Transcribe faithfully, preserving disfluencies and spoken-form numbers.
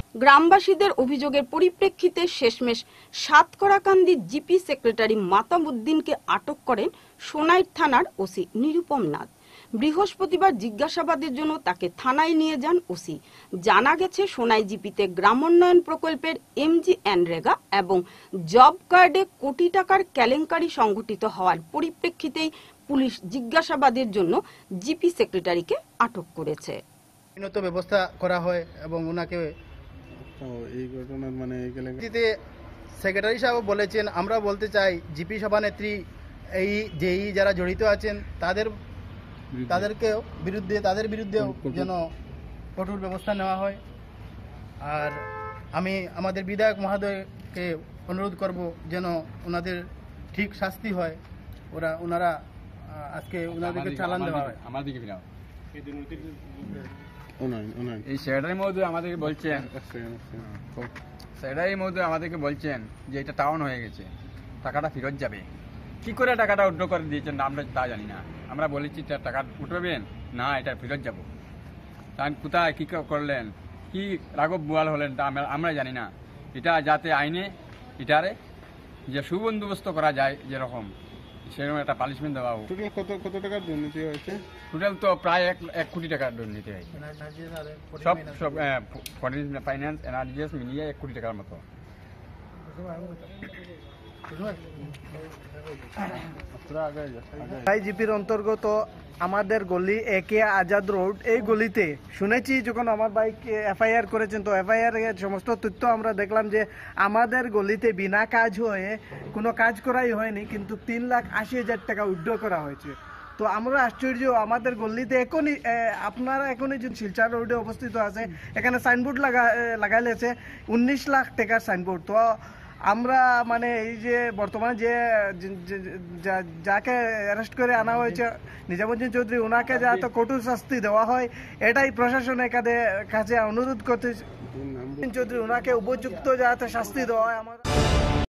গ্রামবাসীদের অভিযোগের পরিপ্রেক্ষিতে শেষমেশ সাতকড়াকান্দি জিপি সেক্রেটারি মাতাবুদ্দিনকে আটক করেন সোনাইর থানার ওসি নিরুপম নাথ। বৃহস্পতিবার জিজ্ঞাসাবাদের জন্য তাকে থানায় নিয়ে যান ওসি। জানা গেছে, সোনাই জিপিতে গ্রামোন্নয়ন প্রকল্পের এমজি এনরেগা এবং জব কার্ডে কোটি টাকার কেলেঙ্কারি সংঘটিত হওয়ার পরিপ্রেক্ষিতেই পুলিশ জিজ্ঞাসাবাদের জন্য জিপি সেক্রেটারিকে আটক করেছে। উন্নত ব্যবস্থা করা হয় এবং ওনাকে এই ঘটনার মানে সেক্রেটারি সাহেব বলেছেন, আমরা বলতে চাই জিপি সভানেত্রী এই যেই যারা জড়িত আছেন তাদের তাদেরকেও বিরুদ্ধে তাদের বিরুদ্ধেও যেন কঠোর ব্যবস্থা নেওয়া হয়। আর আমি আমাদের বিধায়ক মহোদয়কে অনুরোধ করব যেন ওনাদের ঠিক শাস্তি হয়, ওরা ওনারা আজকে ওনাদেরকে চালান দেওয়া হয়। আমাদেরকে এই সেক্রেটারি মহোদয় আমাদেরকে বলছেন সেক্রেটারি মহোদয় আমাদেরকে বলছেন যে এটা টাউন হয়ে গেছে, টাকাটা ফেরত যাবে। কি করে টাকাটা উড্র করে দিয়েছেন আমরা তা জানি না। আমরা বলেছি টাকা উঠবেন না, এটা ফেরত যাবো। তাই কোথায় কী করলেন, কি রাঘব বোয়াল হলেন তা আমরা জানি না। এটা যাতে আইনে এটারে যে সুবন্দোবস্ত করা যায়, যেরকম সেরকম একটা পানিশমেন্ট দেওয়া হোক। টোটাল কত কত টাকার দুর্নীতি হয়েছে? টোটাল তো প্রায় এক এক কোটি টাকার দুর্নীতি হয়েছে। সব সব ফাইন্যান্স এনআরজিএস মিলিয়ে এক কোটি টাকার মতো। জিপির অন্তর্গত আমাদের গলি একে আজাদ রোড, এই গলিতে শুনেছি যখন আমার বাইক এফআইআর করেছেন, তো এফআইআর এর সমস্ত তথ্য আমরা দেখলাম যে আমাদের গলিতে বিনা কাজ হয়ে কোনো কাজ করাই হয়নি, কিন্তু তিন লাখ আশি হাজার টাকা উইথড্র করা হয়েছে। তো আমরা আশ্চর্য, আমাদের গলিতে এখনই আপনারা এখনই যে শিলচর রোডে অবস্থিত আছে, এখানে সাইনবোর্ড লাগা লাগাইলেছে উনিশ লাখ টাকার সাইনবোর্ড। তো আমরা মানে এই যে বর্তমানে যে যাকে অ্যারেস্ট করে আনা হয়েছে নিজামুদ্দিন চৌধুরী, ওনাকে যাতে কঠোর শাস্তি দেওয়া হয় এটাই প্রশাসনের কাছে অনুরোধ করতে চৌধুরী, ওনাকে উপযুক্ত যাতে শাস্তি দেওয়া হয়। আমার